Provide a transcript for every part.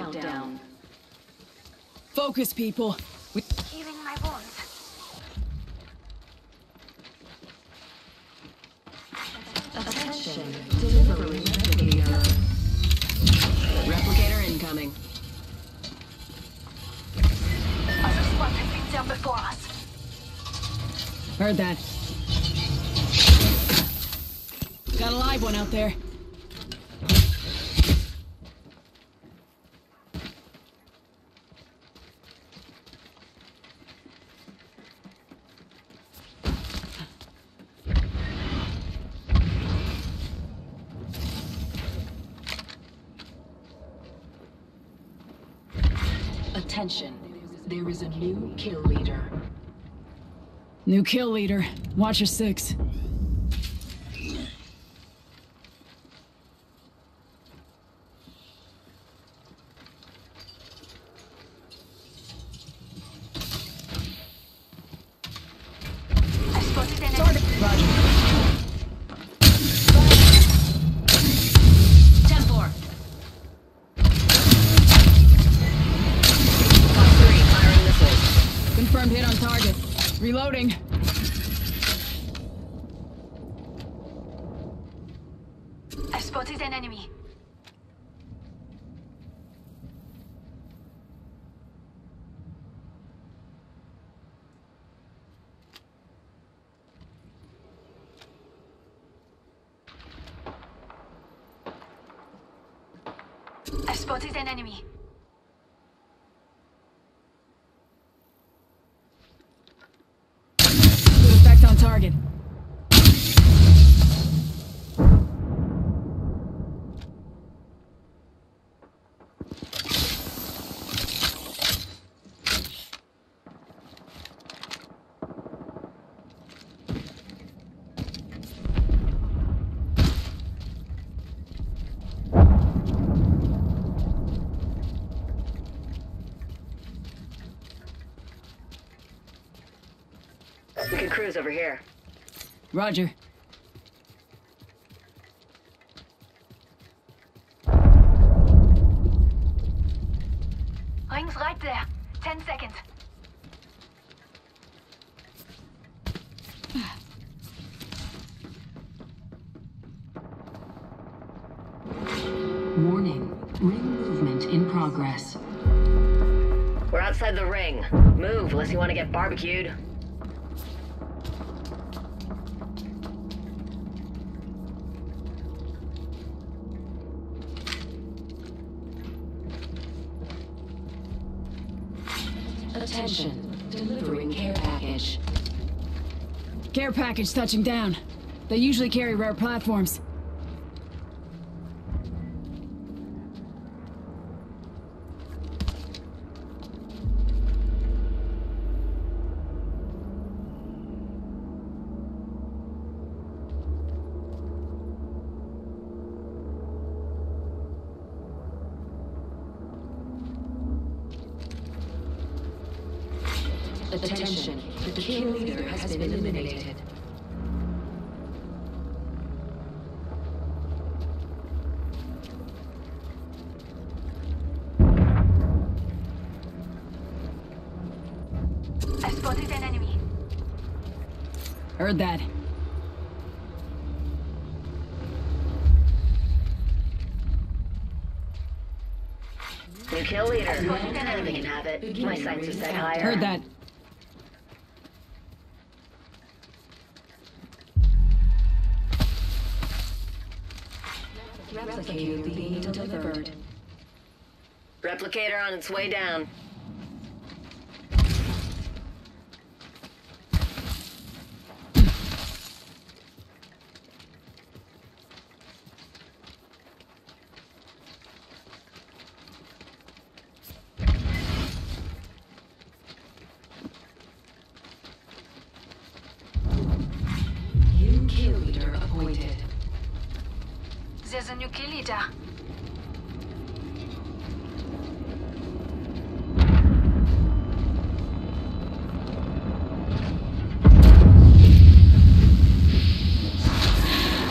countdown. Focus, people. Healing my wounds. Attention, delivering replicator. Replicator incoming. Other squads have been there before us. Heard that. Got a live one out there. Attention, there is a new kill leader. New kill leader. Watcher 6. I spotted an enemy. Roger. 10-4. Fox 3, firing missiles. Confirmed hit on target. Reloading. I spotted an enemy. I spotted an enemy. Good effect on target. We can cruise over here. Roger. Ring's right there. 10 seconds. Warning, ring movement in progress. We're outside the ring. Move, unless you want to get barbecued. Attention, delivering care package. Care package touching down. They usually carry rare platforms. Attention, the kill leader has been eliminated. I spotted an enemy. Heard that. New kill leader. Enemy can have it. My sights are set higher. Heard that. Replicator being delivered. Replicator on its way down. New kill leader appointed. There's a new kill leader.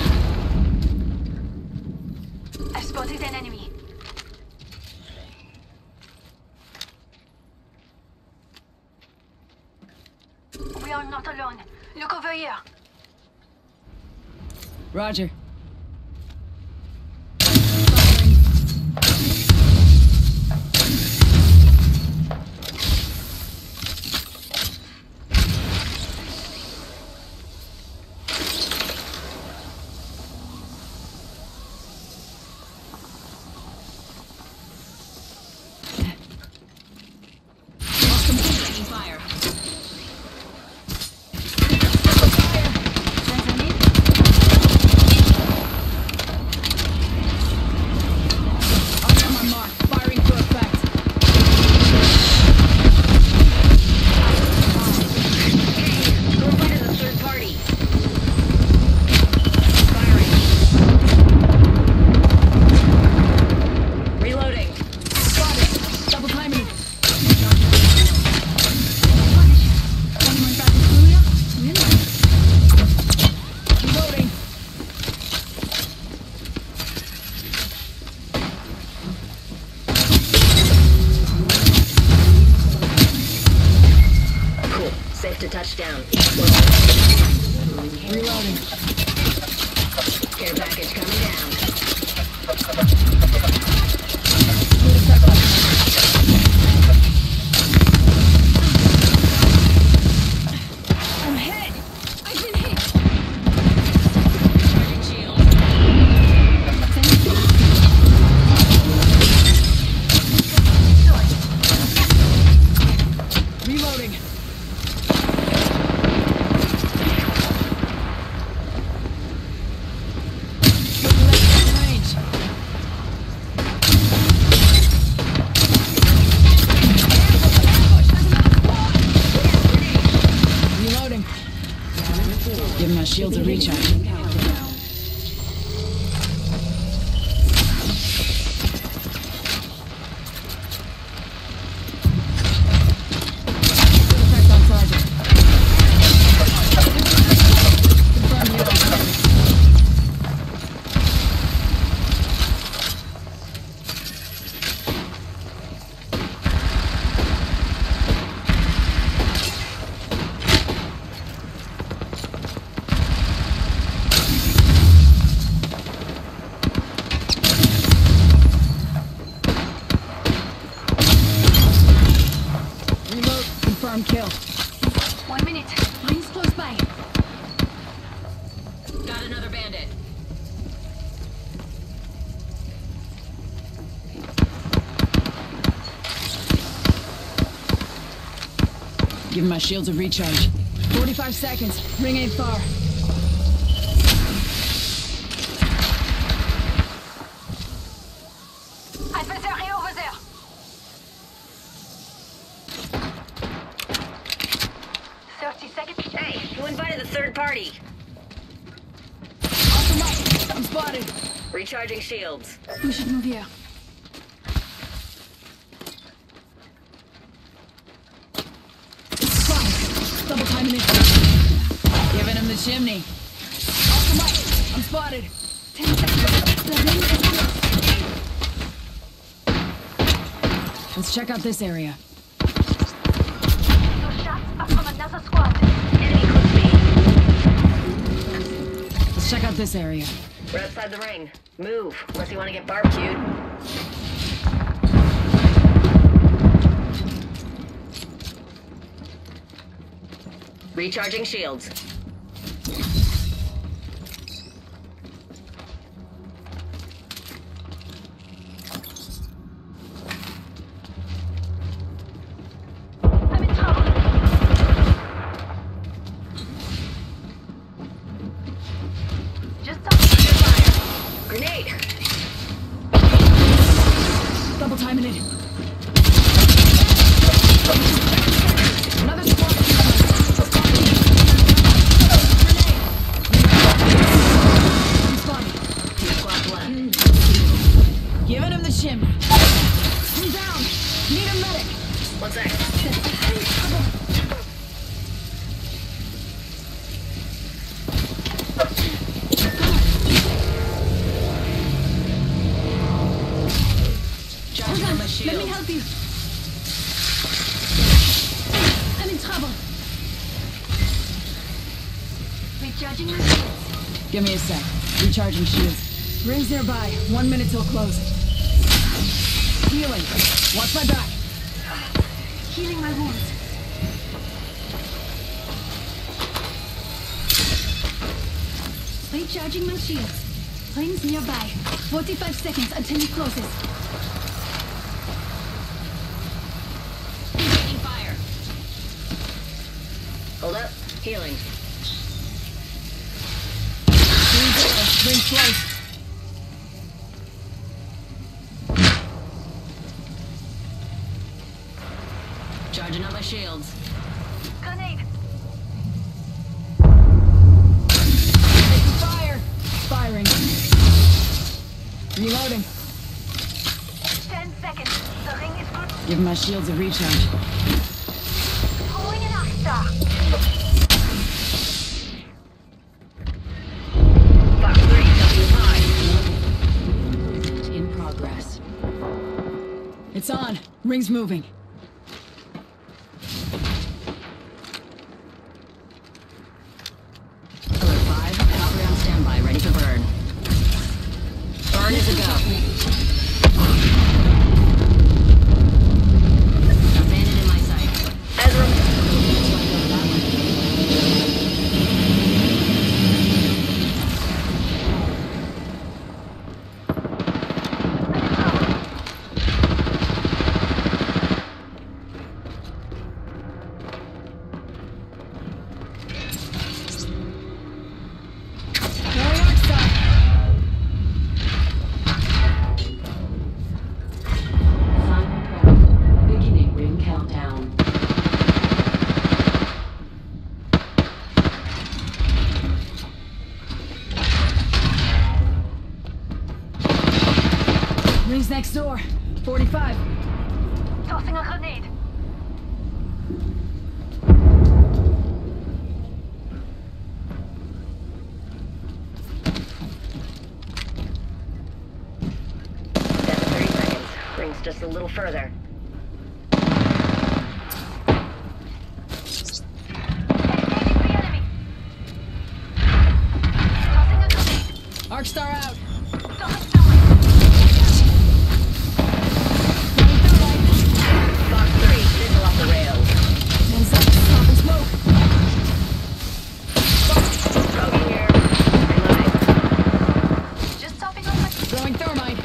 I spotted an enemy. are not alone. Look over here. Roger. Safe to touchdown. Reloading. Care package coming down. I'm hit! I've been hit! Charging shield. Reloading. Reloading. Give my shields a recharge. Effect on target. Confirm reload. Reload. Confirm kill. 1 minute. Rings close by. Got another bandit. Give my shields a recharge. 45 seconds. Ring ain't far. Adversary over there. Hey, who invited the third party? Off the mic. I'm spotted. Recharging shields. We should move here. Spotted. Double timing it. Giving him the chimney. Off the mic. I'm spotted. 10 seconds. The ring is close. Let's check out this area. Those shots are from another squad. Enemy close Let's check out this area. speed. We're outside the ring. Move, unless you want to get barbecued. Recharging shields. I'm in trouble. Just something. Grenade! Double timing it. Another squad. I'm spotted. 2 squads left. Giving him the chimney. I'm down. Need a medic. 1 sec. Charging on my Let shield. me help you. I'm in trouble. Recharging my shields. Give me a sec. Recharging shields. Rings nearby. 1 minute till close. Healing. Watch my back. Healing my wounds. Recharging my shields. Rings nearby. 45 seconds until he closes. Taking fire. Hold up. Healing. Ring close. Charging up my shields. Grenade. Taking fire. Firing. Reloading. 10 seconds. The ring is good. Give my shields a recharge. Throwing an arc star. Fox 3, W high. In progress. It's on. Ring's moving. Alert 5, Valkyrie on standby, ready for burn. Burn is a go. Bandit in my sight. Ezra. Throwing arc star. Final round. Beginning ring countdown. Ring's next door. 45. Tossing a grenade. That's 30 seconds. Ring's just a little further. Engaging the enemy. Tossing a grenade. Arc star out. Tossing thermite. Fox 3, missile off the rails. 10 seconds. Stop and smoke. Bogey here. Reloading. Just topping off my Throwing thermite.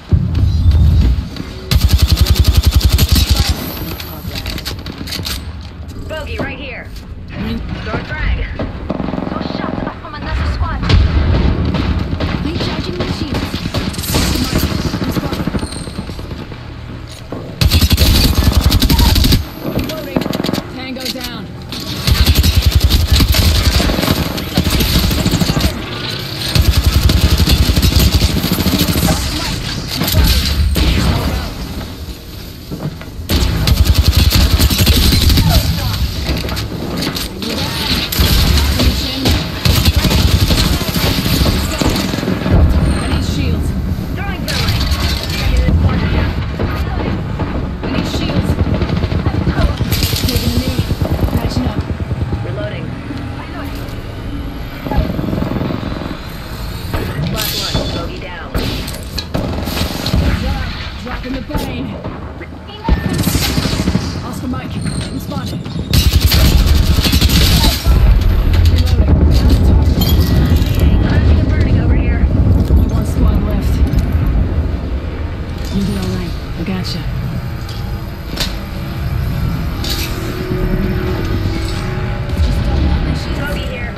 In progress. Bogey right here. Ring. Throwing frag. Those shots are from another squad. Recharging my shields. Reloading. Tango down. I need shields. Throwing thermite. Checking this one. I need shields. Taking a knee. Patching up. Reloading. Last one. Bogey down. Dropping the plane. Oscar Mike. Responding. Reloading. Down the target. Crashing and burning over here. Only one squad left. You'll be alright. I gotcha. Bogey here.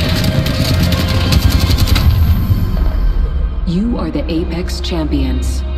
You are the Apex Champions.